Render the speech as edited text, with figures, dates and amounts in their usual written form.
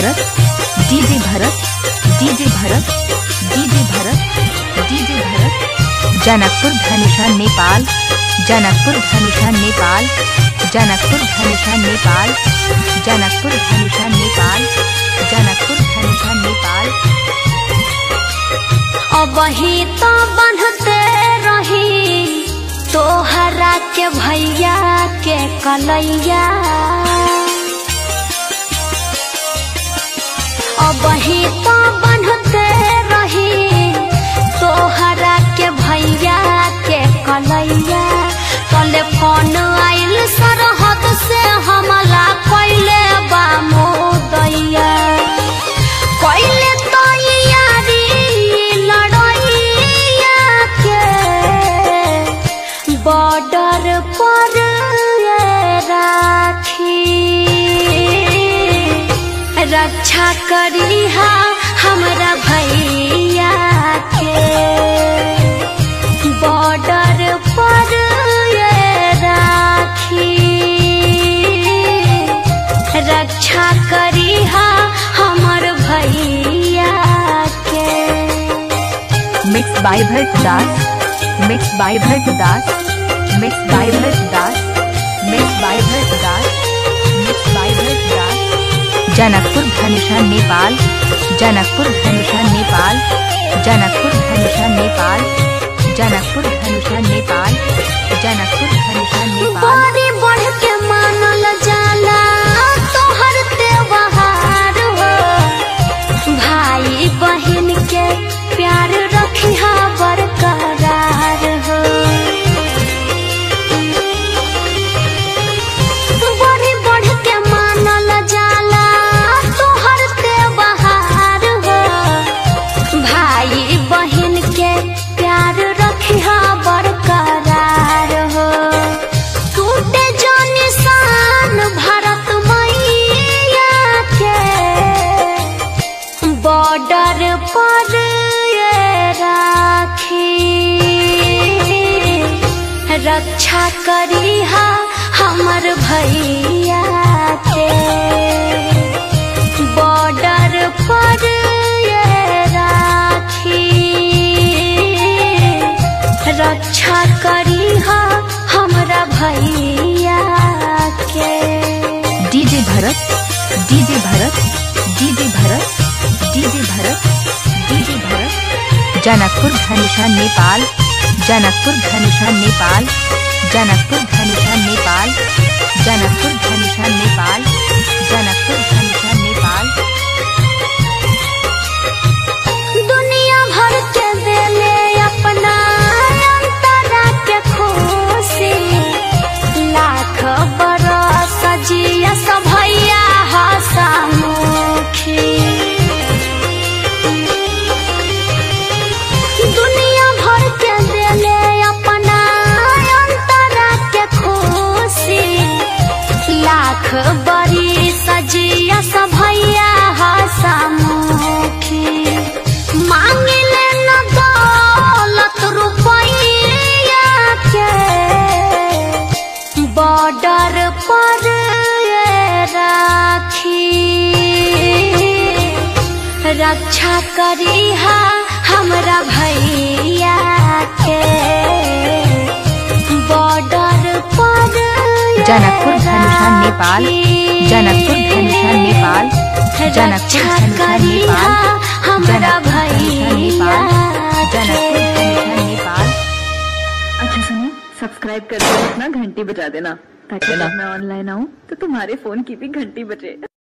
भरत DJ Bharat DJ Bharat DJ Bharat DJ Bharat Janakpur Dhanusha Nepal Janakpur Dhanusha Nepal Janakpur Dhanusha Nepal Janakpur Dhanusha Nepal Janakpur Dhanusha Nepal. अबही तो बनते रही तोहरा के भैया के कलैया अबही तो बनते रही तोहरा के भैया के कलैया तले फोन आइल सरहद से हमला कैले बा मोदैया कैले तो यारी लड़ैया के बॉर्डर पर राखी रक्षा करी हा हमरा भैया के बॉर्डर पर राखी रक्षा करी हा हमर भैया के। Mix by Bharat Das mix by Bharat Das mix by Bharat Das mix by Bharat Das mix by Bharat Das. Janakpur Dhanusha Nepal Janakpur Dhanusha Nepal Janakpur Dhanusha Nepal Janakpur Dhanusha Nepal Janakpur Dhanusha Nepal. बड़ी बढ़ के मानल जाला तोहर त्योहार हो भाई बहन के प्यार रखिहा बरकरार हो बड़ी बढ़ के मानल जाला तोहर त्योहार हो भाई बहन के प्यार रखिहा बरकरार हो टूटे जो निशान भारत मैया के बॉर्डर पर राखी रक्षा करी हा हमर भैया के बॉर्डर पर राखी रक्षा करी हा हमरा भैया के। DJ Bharat DJ Bharat DJ Bharat DJ Bharat DJ Bharat. Janakpur Dhanusha Nepal Janakpur Dhanusha Nepal Janakpur Dhanusha Nepal Janakpur Dhanusha Nepal Janakpur Dhanusha Nepal. दुनिया भर के देले अपना अंतरा के खुशी लाख बरस जिया सब भैया हसमुखी दुनिया भर के देले अपना अंतरा के खुशी लाख बरी सजिया सब भैया हसमुखी मांगिले न दौलत रुपैया के बॉर्डर पर राखी रक्षा करी हा हमरा भैया के बॉर्डर पर जनकपुर धनुषा नेपाल जनकपुर धनुषा नेपाल जनकपुर धनुषा नेपाल हमरा भैया जनकपुर धनुषा नेपाल। अच्छा सुनिए सब्सक्राइब कर देना घंटी बजा देना ताकि जब मैं ऑनलाइन आऊँ तो तुम्हारे फोन की भी घंटी बजे।